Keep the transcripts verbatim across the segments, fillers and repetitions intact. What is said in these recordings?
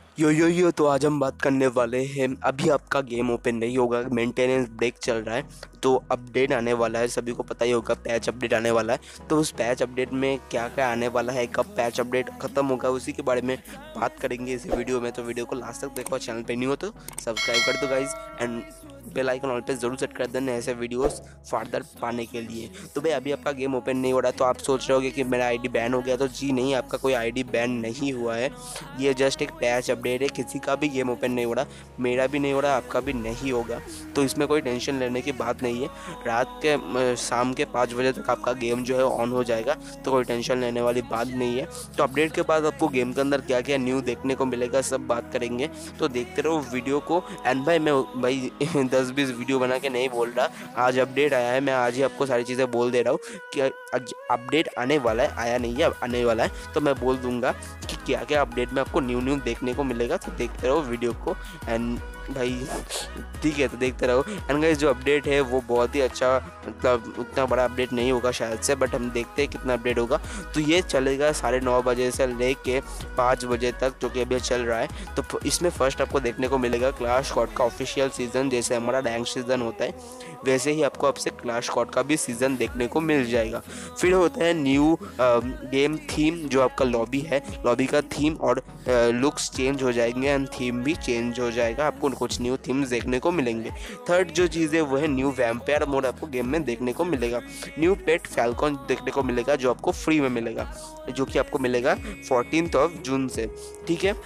यो यो यो तो आज हम बात करने वाले हैं। अभी आपका गेम ओपन नहीं होगा, मेंटेनेंस ब्रेक चल रहा है, तो अपडेट आने वाला है। सभी को पता ही होगा पैच अपडेट आने वाला है। तो उस पैच अपडेट में क्या क्या आने वाला है, कब पैच अपडेट ख़त्म होगा, उसी के बारे में बात करेंगे इस वीडियो में। तो वीडियो को लास्ट तक देखो, चैनल पे नहीं हो तो सब्सक्राइब कर दो guys, and bell icon all पे जरूर सेट कर देना ऐसे वीडियोस फर्दर पाने के लिए। तो भाई अभी आपका गेम ओपन नहीं हो रहा, तो आप सोच रहे होगे कि मेरा आईडी बैन हो गया। तो जी नहीं, आपका कोई आईडी बैन नहीं हुआ है। ये जस्ट एक पैच अपडेट है। किसी का भी गेम ओपन नहीं हो रहा, मेरा भी नहीं हो रहा, आपका भी नहीं होगा। तो इसमें कोई टेंशन लेने की बात नहीं है। रात के अ, शाम के पाँच बजे तक आपका गेम जो है ऑन हो जाएगा, तो कोई टेंशन लेने वाली बात नहीं है। तो अपडेट के बाद आपको गेम के अंदर क्या क्या न्यू देखने को मिलेगा, सब बात करेंगे। तो देखते रहो वीडियो को। एंड भाई मैं भाई दस बीस वीडियो बना के नहीं बोल रहा, आज अपडेट आया है, मैं आज ही आपको सारी चीज़ें बोल दे रहा हूँ कि आज अपडेट आने वाला है। आया नहीं है, अब आने वाला है, तो मैं बोल दूंगा कि क्या क्या अपडेट में आपको न्यू न्यू देखने को मिलेगा। तो देखते रहो वीडियो को। एंड भाई ठीक है, तो देखते रहो। एंड गाइस जो अपडेट है वो बहुत ही अच्छा, मतलब उतना बड़ा अपडेट नहीं होगा शायद से, बट हम देखते हैं कितना अपडेट होगा। तो ये चलेगा साढ़े नौ बजे से लेके पाँच बजे तक, जो कि अभी चल रहा है। तो इसमें फर्स्ट आपको देखने को मिलेगा क्लैश स्क्वाड का ऑफिशियल सीज़न। जैसे हमारा रैंक सीज़न होता है, वैसे ही आपको अब से क्लैश स्क्वाड का भी सीज़न देखने को मिल जाएगा। फिर होता है न्यू गेम थीम, जो आपका लॉबी है, लॉबी का थीम और लुक्स चेंज हो जाएंगे, एंड थीम भी चेंज हो जाएगा। आपको कुछ न्यू थीम्स देखने को मिलेंगे। थर्ड जो चीज़ है वो है न्यू वैम्पायर मोड आपको गेम में देखने को मिलेगा। न्यू पेट फैल्कॉन देखने को मिलेगा, जो आपको फ्री में मिलेगा, जो कि आपको मिलेगा फोर्टीन्थ ऑफ जून से। ठीक है।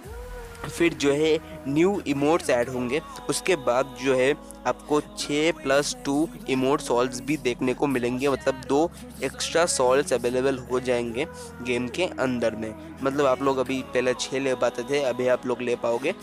फिर जो है न्यू इमोट्स ऐड होंगे। उसके बाद जो है आपको छः प्लस टू इमोट सॉल्व्स भी देखने को मिलेंगे, मतलब दो एक्स्ट्रा सॉल्व्स अवेलेबल हो जाएंगे गेम के अंदर में। मतलब आप लोग अभी पहले छः ले पाते थे, अभी आप लोग ले पाओगे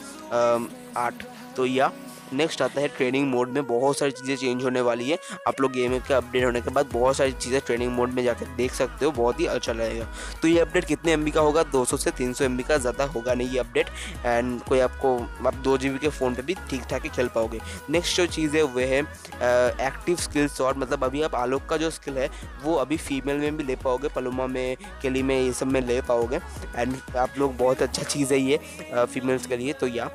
आठ। तो या नेक्स्ट आता है ट्रेनिंग मोड में बहुत सारी चीज़ें चेंज होने वाली है। आप लोग गेम के अपडेट होने के बाद बहुत सारी चीज़ें ट्रेनिंग मोड में जाकर देख सकते हो, बहुत ही अच्छा लगेगा। तो ये अपडेट कितने एम बी का होगा? दो सौ से तीन सौ एम बी का, ज़्यादा होगा नहीं ये अपडेट। एंड कोई आपको आप दो जी बी के फ़ोन पे भी ठीक ठाक ही खेल पाओगे। नेक्स्ट जो चीज़ है वह है एक्टिव स्किल सॉर्ट। मतलब अभी आप आलोक का जो स्किल है वो अभी फीमेल में भी ले पाओगे, पलुमा में, केली में, ये सब में ले पाओगे। एंड आप लोग बहुत अच्छा चीज़ है ये फीमेल्स के लिए। तो या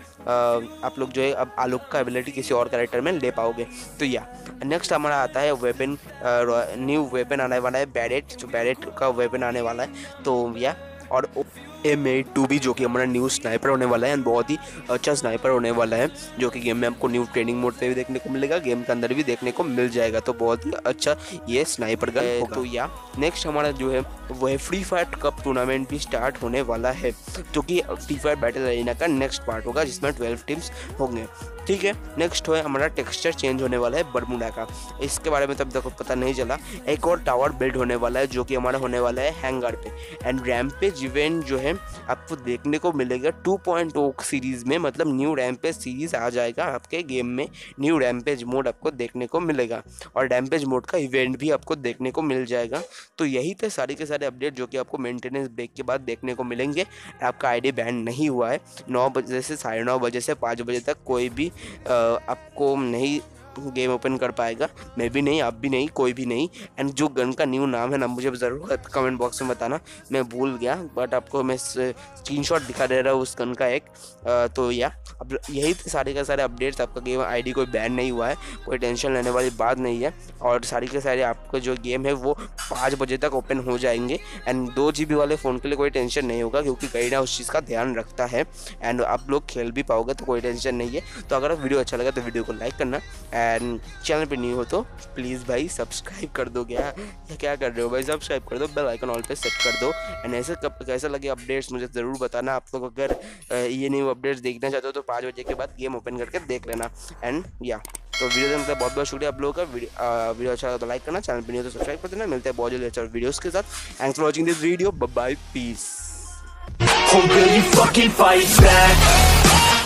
आप लोग जो है अब आलोक का एबिलिटी किसी और कैरेक्टर में ले पाओगे। तो या नेक्स्ट हमारा आता है वेपन, न्यू वेपन आने वाला है, बैरेट, जो बैरेट का वेपन आने वाला है। तो या और एम ए टू बी, जो कि हमारा न्यू स्नाइपर होने वाला है, एंड बहुत ही अच्छा स्नाइपर होने वाला है, जो कि गेम में आपको न्यू ट्रेनिंग मोड पे भी देखने को मिलेगा, गेम के अंदर भी देखने को मिल जाएगा। तो बहुत ही अच्छा ये स्नाइपर गन होगा। तो या नेक्स्ट हमारा जो है वो है फ्री फायर कप टूर्नामेंट भी स्टार्ट होने वाला है, जो कि फ्री फायर बैटल एरिना का नेक्स्ट पार्ट होगा, जिसमें ट्वेल्व टीम्स होंगे। ठीक है। नेक्स्ट है हमारा टेक्सचर चेंज होने वाला है बरमूडा का। इसके बारे में तब तक पता नहीं चला। एक और टावर बिल्ड होने वाला है, जो कि हमारा होने वाला है हैंगर पे। एंड रैम्पेज इवेंट जो है आपको देखने को मिलेगा टू पॉइंट ओ सीरीज़ में, मतलब न्यू रैम्पेज सीरीज़ आ जाएगा आपके गेम में। न्यू रैम्पेज मोड आपको देखने को मिलेगा, और रैम्पेज मोड का इवेंट भी आपको देखने को मिल जाएगा। तो यही थे सारे के सारे अपडेट जो कि आपको मेंटेनेंस ब्रेक के बाद देखने को मिलेंगे। आपका आईडी बैन नहीं हुआ है। नौ बजे से साढ़े नौ बजे से पाँच बजे तक कोई भी आ, आपको नहीं गेम ओपन कर पाएगा। मैं भी नहीं, आप भी नहीं, कोई भी नहीं। एंड जो गन का न्यू नाम है ना, मुझे ज़रूर कमेंट बॉक्स में बताना, मैं भूल गया, बट आपको मैं स्क्रीनशॉट दिखा दे रहा हूँ उस गन का एक। आ, तो या अब यही थे सारे के सारे अपडेट्स। आपका गेम आईडी कोई बैन नहीं हुआ है, कोई टेंशन लेने वाली बात नहीं है। और सारी के सारे आपका जो गेम है वो पाँच बजे तक ओपन हो जाएंगे। एंड दो जी बी वाले फ़ोन के लिए कोई टेंशन नहीं होगा, क्योंकि कहीं ना उस चीज़ का ध्यान रखता है। एंड आप लोग खेल भी पाओगे, तो कोई टेंशन नहीं है। तो अगर वीडियो अच्छा लगा तो वीडियो को लाइक करना, एंड चैनल पे न्यू हो तो प्लीज़ भाई सब्सक्राइब कर दो। क्या या क्या कर रहे हो भाई? सब्सक्राइब कर दो, बेल आइकन ऑल पे सेट कर दो। एंड ऐसे कब कैसा लगे अपडेट्स मुझे ज़रूर बताना। आप लोग अगर ये न्यू अपडेट्स देखना चाहते हो तो पाँच बजे के बाद गेम ओपन करके देख लेना। एंड या तो वीडियो देखने के लिए बहुत बहुत शुक्रिया आप लोगों का। वीडियो वीडियो अच्छा लगा तो लाइक करना, चैनल पे न्यू हो तो सब्सक्राइब कर देना। मिलते हैं बहुत जल्दी अच्छा वीडियोज़ के साथ। Thanks for watching this video, bye bye, peace. Oh, will you fucking fight back?